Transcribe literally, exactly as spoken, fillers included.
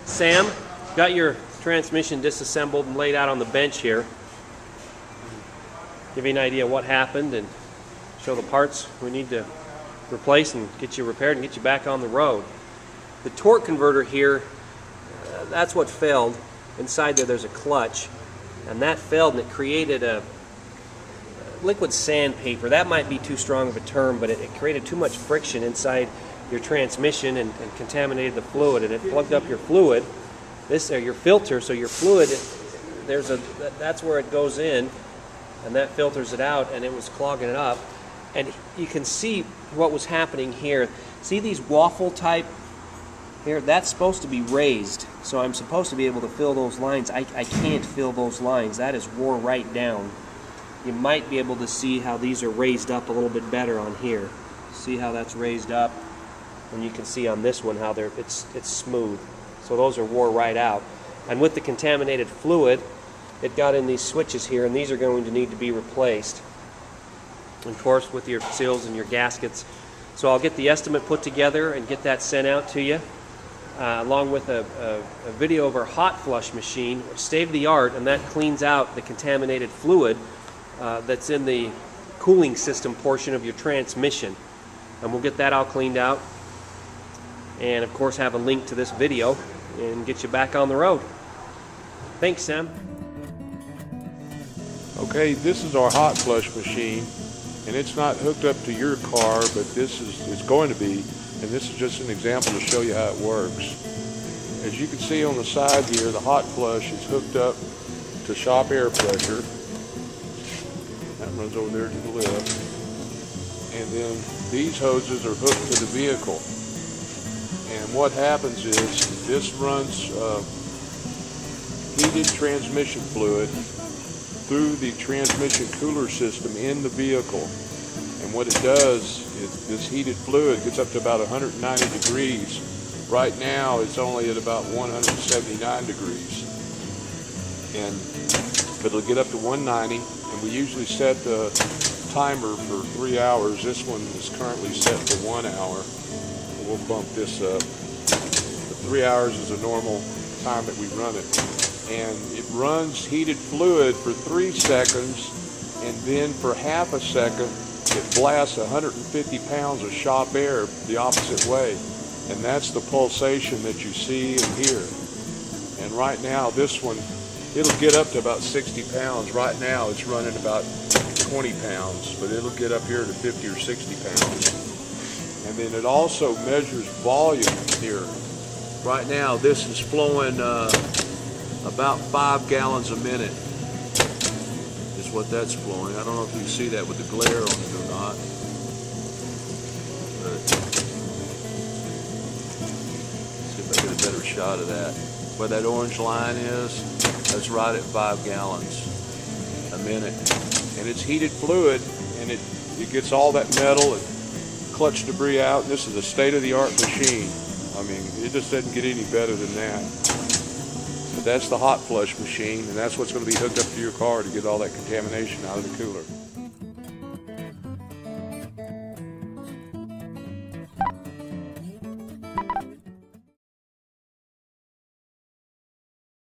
Sam, got your transmission disassembled and laid out on the bench here. Give you an idea of what happened and show the parts we need to replace and get you repaired and get you back on the road. The torque converter here, uh, that's what failed. Inside there there's a clutch, and that failed and it created a liquid sandpaper. That might be too strong of a term, but it, it created too much friction inside your transmission and, and contaminated the fluid, and it plugged up your fluid. This or your filter, so your fluid, there's a that's where it goes in, and that filters it out, and it was clogging it up. And you can see what was happening here. See these waffle type here? That's supposed to be raised, so I'm supposed to be able to fill those lines. I, I can't fill those lines. That is wore right down. You might be able to see how these are raised up a little bit better on here. See how that's raised up? And you can see on this one how they're it's it's smooth. So those are wore right out. And with the contaminated fluid, it got in these switches here, and these are going to need to be replaced. Of course, with your seals and your gaskets. So I'll get the estimate put together and get that sent out to you, uh, along with a, a, a video of our hot flush machine, state-of-the-art, and that cleans out the contaminated fluid uh, that's in the cooling system portion of your transmission. And we'll get that all cleaned out, and of course have a link to this video and get you back on the road. Thanks, Sam. Okay, this is our hot flush machine, and it's not hooked up to your car, but this is it's going to be, and this is just an example to show you how it works. As you can see on the side here, the hot flush is hooked up to shop air pressure. That runs over there to the left. And then these hoses are hooked to the vehicle. And what happens is this runs uh, heated transmission fluid through the transmission cooler system in the vehicle. And what it does is this heated fluid gets up to about one hundred ninety degrees. Right now it's only at about one hundred seventy-nine degrees. And but it'll get up to one ninety, and we usually set the timer for three hours. This one is currently set for one hour. We'll bump this up. But three hours is a normal time that we run it. And it runs heated fluid for three seconds, and then for half a second it blasts one hundred fifty pounds of shop air the opposite way. And that's the pulsation that you see and hear. And right now this one, it'll get up to about sixty pounds. Right now it's running about twenty pounds, but it'll get up here to fifty or sixty pounds. And then it also measures volume here. Right now this is flowing uh, about five gallons a minute is what that's flowing. I don't know if you can see that with the glare on it or not. But see if I get a better shot of that. Where that orange line is, that's right at five gallons a minute. And it's heated fluid, and it, it gets all that metal and clutch debris out. And this is a state-of-the-art machine. I mean, it just doesn't get any better than that. But that's the hot flush machine, and that's what's going to be hooked up to your car to get all that contamination out of the cooler.